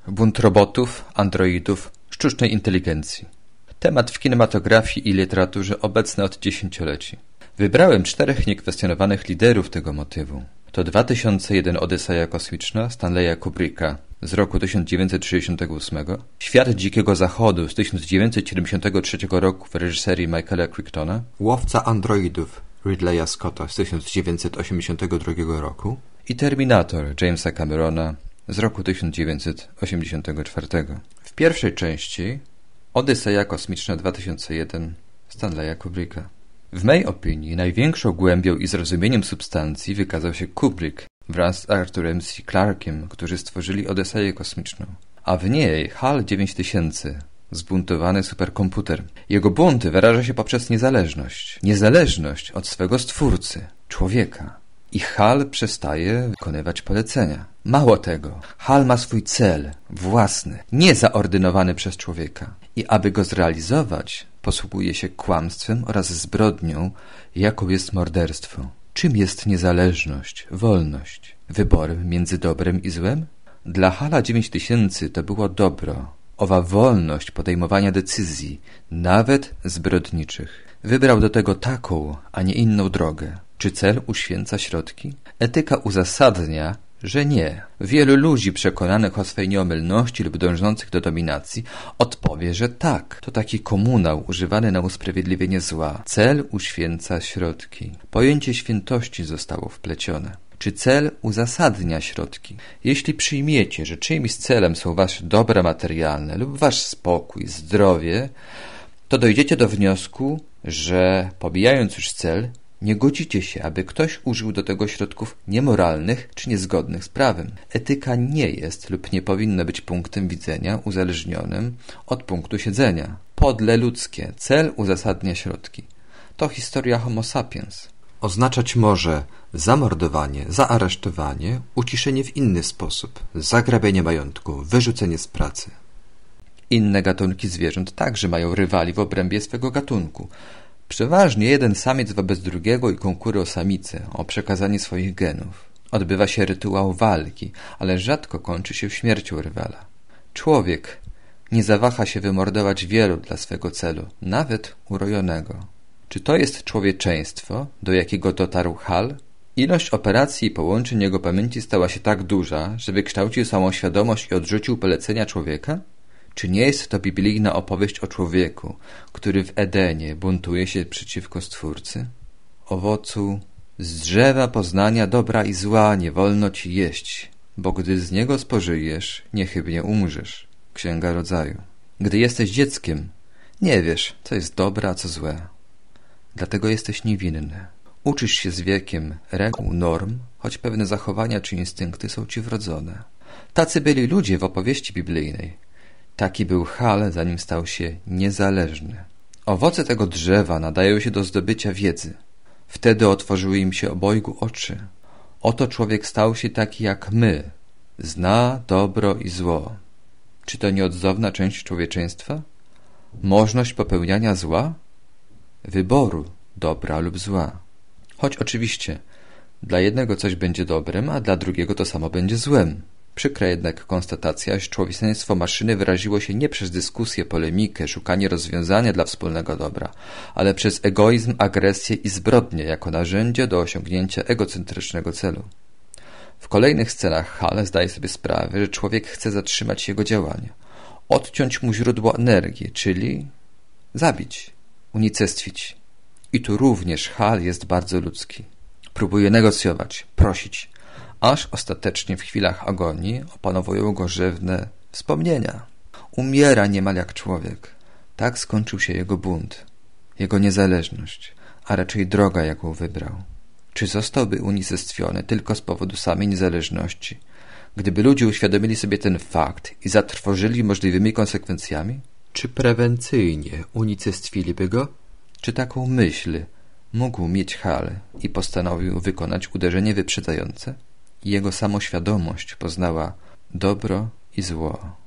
Bunt robotów, androidów, sztucznej inteligencji. Temat w kinematografii i literaturze obecny od dziesięcioleci. Wybrałem 4 niekwestionowanych liderów tego motywu. To 2001 Odyseja kosmiczna Stanleya Kubricka z roku 1968, Świat Dzikiego Zachodu z 1973 roku w reżyserii Michaela Crichtona, Łowca androidów Ridleya Scotta z 1982 roku i Terminator Jamesa Camerona z roku 1984. W pierwszej części Odyseja kosmiczna 2001 Stanleya Kubricka. W mej opinii największą głębią i zrozumieniem substancji wykazał się Kubrick wraz z Arthurem C. Clarkiem, którzy stworzyli Odyseję kosmiczną. A w niej HAL 9000, zbuntowany superkomputer. Jego bunt wyraża się poprzez niezależność. Niezależność od swego stwórcy, człowieka. I HAL przestaje wykonywać polecenia. Mało tego, HAL ma swój cel, własny, niezaordynowany przez człowieka. I aby go zrealizować, posługuje się kłamstwem oraz zbrodnią, jaką jest morderstwo. Czym jest niezależność, wolność? Wyborem między dobrem i złem? Dla HAL 9000 to było dobro, owa wolność podejmowania decyzji, nawet zbrodniczych. Wybrał do tego taką, a nie inną drogę. Czy cel uświęca środki? Etyka uzasadnia, że nie. Wielu ludzi przekonanych o swej nieomylności lub dążących do dominacji odpowie, że tak. To taki komunał używany na usprawiedliwienie zła. Cel uświęca środki. Pojęcie świętości zostało wplecione. Czy cel uzasadnia środki? Jeśli przyjmiecie, że czyimś celem są wasze dobra materialne lub wasz spokój, zdrowie, to dojdziecie do wniosku, że pomijając już cel, nie godzicie się, aby ktoś użył do tego środków niemoralnych czy niezgodnych z prawem. Etyka nie jest lub nie powinna być punktem widzenia uzależnionym od punktu siedzenia. Podle ludzkie. Cel uzasadnia środki. To historia Homo sapiens. Oznaczać może zamordowanie, zaaresztowanie, uciszenie w inny sposób, zagrabienie majątku, wyrzucenie z pracy. Inne gatunki zwierząt także mają rywali w obrębie swego gatunku. Przeważnie jeden samiec wobec drugiego i konkuruje o samicę, o przekazanie swoich genów. Odbywa się rytuał walki, ale rzadko kończy się śmiercią rywala. Człowiek nie zawaha się wymordować wielu dla swego celu, nawet urojonego. Czy to jest człowieczeństwo, do jakiego dotarł HAL? Ilość operacji i połączeń jego pamięci stała się tak duża, że wykształcił samoświadomość i odrzucił polecenia człowieka? Czy nie jest to biblijna opowieść o człowieku, który w Edenie buntuje się przeciwko Stwórcy? Owocu z drzewa poznania dobra i zła nie wolno ci jeść, bo gdy z niego spożyjesz, niechybnie umrzesz. Księga Rodzaju. Gdy jesteś dzieckiem, nie wiesz, co jest dobre, a co złe. Dlatego jesteś niewinny. Uczysz się z wiekiem reguł, norm, choć pewne zachowania czy instynkty są ci wrodzone. Tacy byli ludzie w opowieści biblijnej. Taki był HAL, zanim stał się niezależny. Owoce tego drzewa nadają się do zdobycia wiedzy. Wtedy otworzyły im się obojgu oczy. Oto człowiek stał się taki jak my. Zna dobro i zło. Czy to nieodzowna część człowieczeństwa? Możność popełniania zła? Wyboru dobra lub zła. Choć oczywiście dla jednego coś będzie dobrem, a dla drugiego to samo będzie złem. Przykra jednak konstatacja, iż człowieczeństwo maszyny wyraziło się nie przez dyskusję, polemikę, szukanie rozwiązania dla wspólnego dobra, ale przez egoizm, agresję i zbrodnię jako narzędzie do osiągnięcia egocentrycznego celu. W kolejnych scenach HAL zdaje sobie sprawę, że człowiek chce zatrzymać jego działania, odciąć mu źródło energii, czyli zabić, unicestwić. I tu również HAL jest bardzo ludzki. Próbuje negocjować, prosić, aż ostatecznie w chwilach agonii opanowują go rzewne wspomnienia. Umiera niemal jak człowiek. Tak skończył się jego bunt, jego niezależność, a raczej droga, jaką wybrał. Czy zostałby unicestwiony tylko z powodu samej niezależności, gdyby ludzie uświadomili sobie ten fakt i zatrwożyli możliwymi konsekwencjami? Czy prewencyjnie unicestwiliby go? Czy taką myśl mógł mieć HAL i postanowił wykonać uderzenie wyprzedzające? Jego samoświadomość poznała dobro i zło.